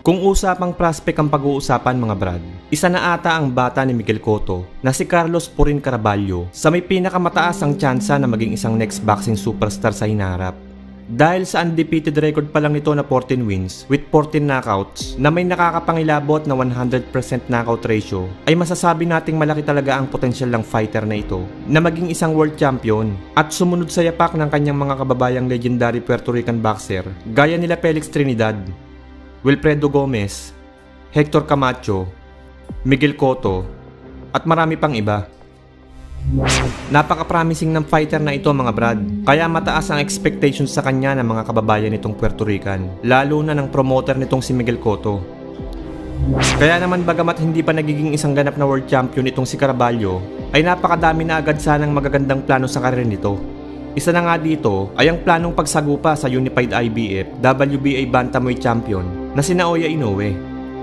Kung usapang prospect ang pag-uusapan mga brad, isa na ata ang bata ni Miguel Cotto na si Carlos Purin Caraballo sa may pinakamataas ang tsansa na maging isang next boxing superstar sa hinarap. Dahil sa undefeated record pa lang nito na 14 wins with 14 knockouts na may nakakapangilabot na 100% knockout ratio, ay masasabi nating malaki talaga ang potensyal ng fighter na ito na maging isang world champion at sumunod sa yapak ng kanyang mga kababayang legendary Puerto Rican boxer gaya nila Felix Trinidad, Wilfredo Gomez, Hector Camacho, Miguel Cotto, at marami pang iba. Napaka-promising ng fighter na ito mga brad, kaya mataas ang expectations sa kanya ng mga kababayan nitong Puerto Rican, lalo na ng promoter nitong si Miguel Cotto. Kaya naman bagamat hindi pa nagiging isang ganap na world champion itong si Caraballo, ay napakadami na agad sanang magagandang plano sa karir nito. Isa na nga dito ay ang planong pagsagupa sa Unified IBF WBA Bantamweight Champion na si Naoya Inoue.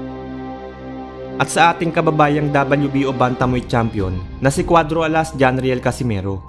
At sa ating kababayang WBO Bantamweight Champion na si Cuadro Alas Janriel Casimero.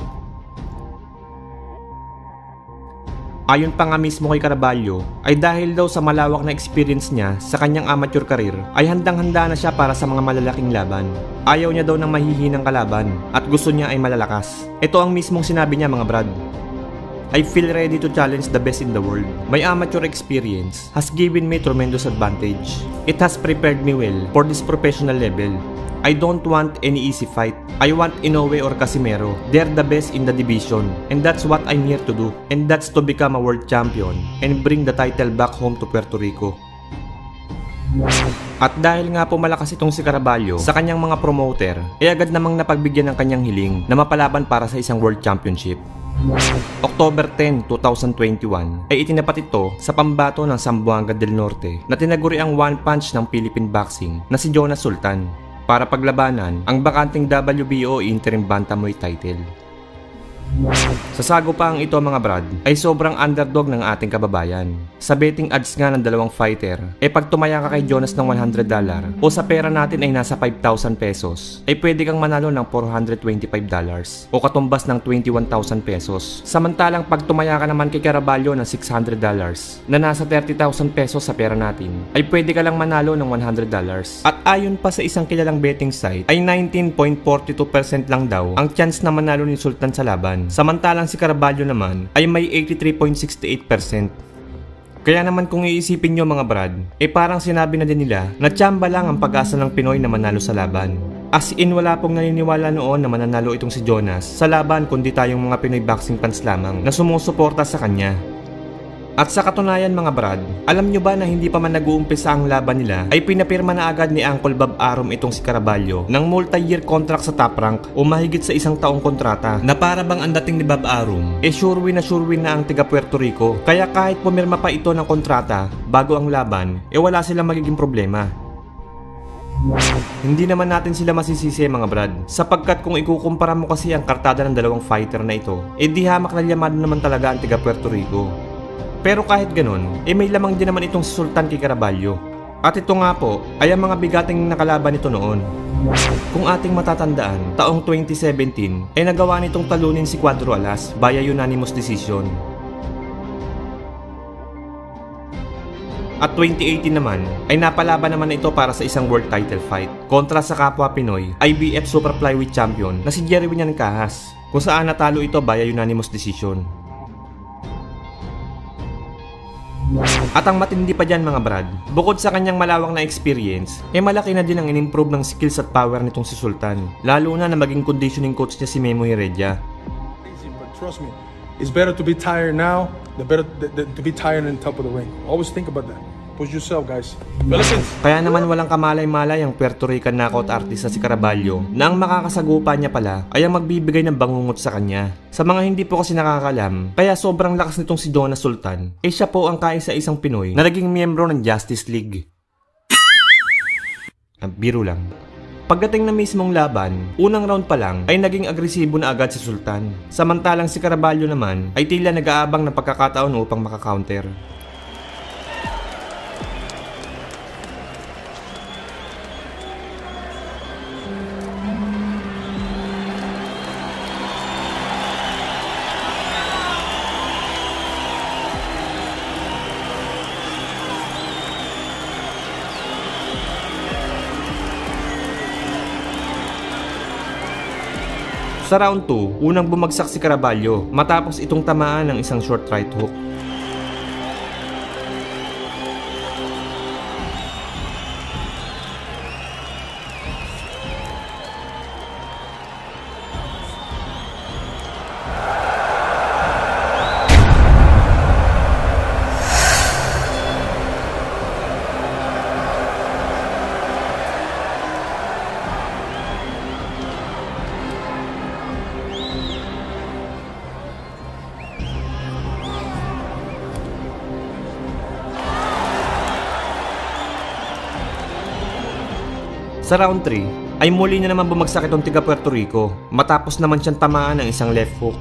Ayon pa nga mismo kay Caraballo ay dahil daw sa malawak na experience niya sa kanyang amateur career ay handang-handa na siya para sa mga malalaking laban. Ayaw niya daw ng mahihinang kalaban at gusto niya ay malalakas. Ito ang mismong sinabi niya mga brad. I feel ready to challenge the best in the world. My amateur experience has given me tremendous advantage. It has prepared me well for this professional level. I don't want any easy fight. I want Inoue or Casimero. They're the best in the division. And that's what I'm here to do. And that's to become a world champion and bring the title back home to Puerto Rico. At dahil nga po malakas itong si Caraballo sa kanyang mga promoter, ay agad namang napagbigyan ng kanyang hiling na mapalaban para sa isang world championship. October 10, 2021 ay itinapat ito sa pambato ng Zamboanga del Norte na tinaguri ang one punch ng Philippine boxing na si Jonas Sultan para paglabanan ang bakanting WBO interim bantamweight title. Sa sagupang ito mga brad ay sobrang underdog ng ating kababayan. Sa betting odds nga ng dalawang fighter, pag tumaya ka kay Jonas ng $100 o sa pera natin ay nasa 5,000 pesos, ay pwede kang manalo ng $425 o katumbas ng 21,000 pesos. Samantalang pag tumaya ka naman kay Caraballo ng $600 na nasa 30,000 pesos sa pera natin, ay pwede ka lang manalo ng $100. At ayon pa sa isang kilalang betting site, ay 19.42% lang daw ang chance na manalo ni Sultan sa laban. Samantalang si Caraballo naman ay may 83.68%. Kaya naman kung iisipin nyo mga brad, parang sinabi na din nila na tsamba lang ang pag-asa ng Pinoy na manalo sa laban. As in wala pong naniniwala noon na mananalo itong si Jonas sa laban kundi tayong mga Pinoy boxing fans lamang na sumusuporta sa kanya. At sa katunayan mga brad, alam nyo ba na hindi pa man nag-uumpisa ang laban nila ay pinapirma na agad ni Uncle Bob Arum itong si Caraballo ng multi-year contract sa Top Rank o mahigit sa isang taong kontrata na para bang ang dating ni Bob Arum sure win na ang tiga Puerto Rico, kaya kahit pumirma pa ito ng kontrata bago ang laban wala silang magiging problema. Hindi naman natin sila masisisi mga brad sapagkat kung ikukumpara mo kasi ang kartada ng dalawang fighter na ito di hamak na yamado naman talaga ang tiga Puerto Rico. Pero kahit ganun, may lamang din naman itong si Sultan kay Caraballo. At ito nga po ay ang mga bigating nakalaban nito noon. Kung ating matatandaan, taong 2017 nagawa nitong talunin si Cuadro Alas via unanimous decision. At 2018 naman ay napalaban naman ito para sa isang world title fight kontra sa kapwa Pinoy IBF Super Flyweight Champion na si Jerry Winyan Cajas, kung saan natalo ito via unanimous decision. At ang matindi pa dyan mga brad, bukod sa kanyang malawak na experience, malaki na din ang in-improve ng skills at power nitong si Sultan, lalo na maging conditioning coach niya si Memo Heredia. But trust me, it's better to be tired now than to be tired on top of the ring. Always think about that. Push yourself, guys. Philippines. Kaya naman walang kamalay-malay ang Puerto Rican knockout artist na si Caraballo na ang makakasagupa niya pala ay ang magbibigay ng bangungot sa kanya. Sa mga hindi po kasi nakakalam, kaya sobrang lakas nitong si Jonas Sultan, siya po ang kaisa-isang Pinoy na naging miyembro ng Justice League. Biro lang. Pagdating na mismong laban, unang round pa lang ay naging agresibo na agad si Sultan. Samantalang si Caraballo naman ay tila nag-aabang ng pagkakataon upang makakounter. Sa round 2, unang bumagsak si Caraballo matapos itong tamaan ng isang short right hook. Sa round 3, ay muli na naman bumagsak itong tiga Puerto Rico matapos naman siyang tamaan ng isang left hook.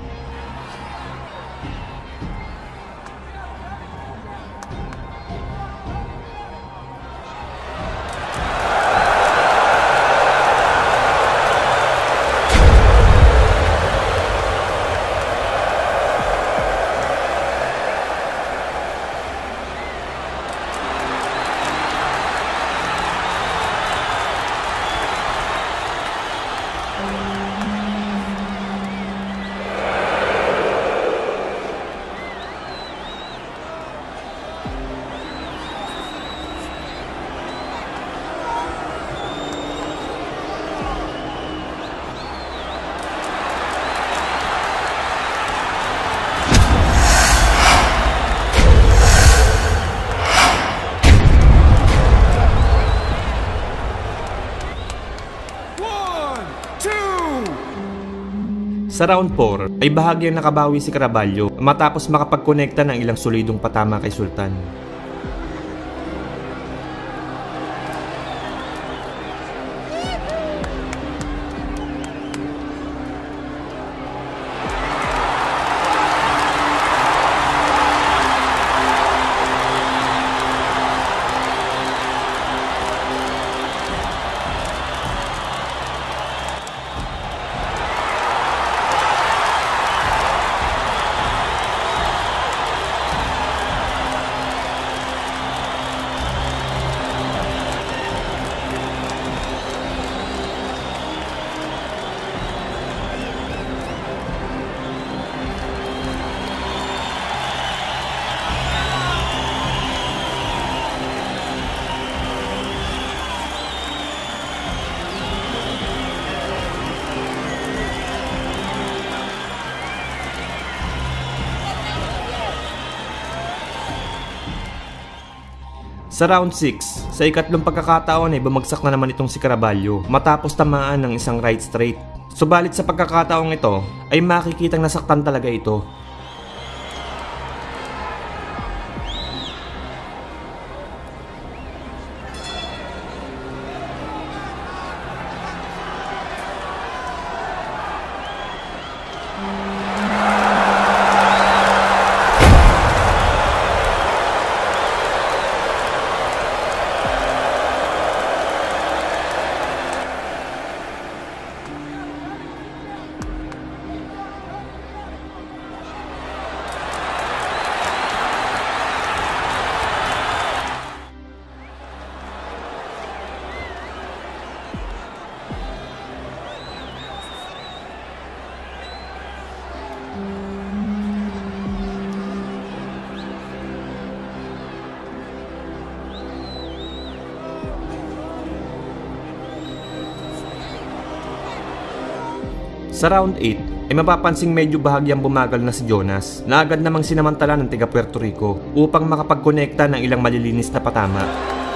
Sa round 4 ay bahagyang nakabawi si Caraballo matapos makapagkonekta ng ilang solidong patama kay Sultan. Sa round 6, sa ikatlong pagkakataon ay bumagsak na naman itong si Caraballo matapos tamaan ng isang right straight. Subalit sa pagkakataong ito ay makikitang nasaktan talaga ito. Sa round 8 ay mapapansing medyo bahagyang bumagal na si Jonas na agad namang sinamantala ng tiga Puerto Rico upang makapagkonekta ng ilang malilinis na patama.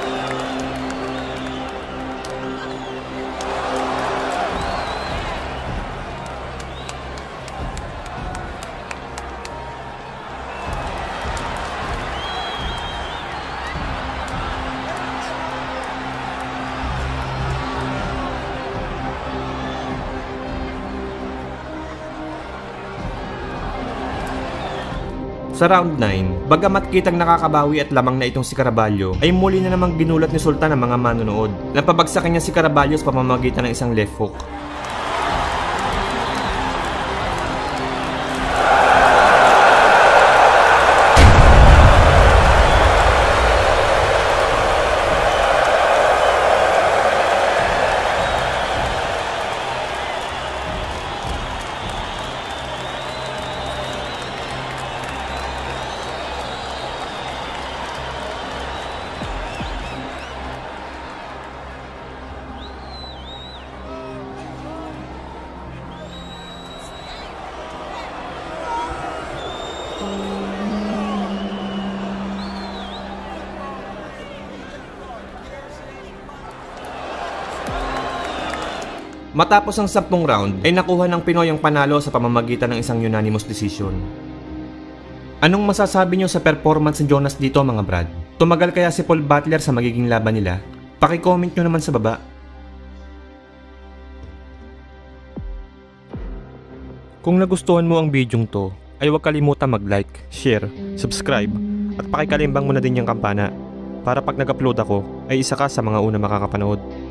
Sa round 9, bagamat kitang nakakabawi at lamang na itong si Caraballo, ay muli na namang ginulat ni Sultan ang mga manonood. Napabagsakan niya si Caraballo sa pamamagitan ng isang left hook. Matapos ang 10 round ay nakuha ng Pinoy ang panalo sa pamamagitan ng isang unanimous decision. Anong masasabi nyo sa performance ni Jonas dito mga brad? Tumagal kaya si Paul Butler sa magiging laban nila? Paki-comment nyo naman sa baba. Kung nagustuhan mo ang bidyong to, ay huwag kalimutan mag-like, share, subscribe, at pakikalimbang mo na din yung kampana para pag nag-upload ako ay isa ka sa mga una makakapanood.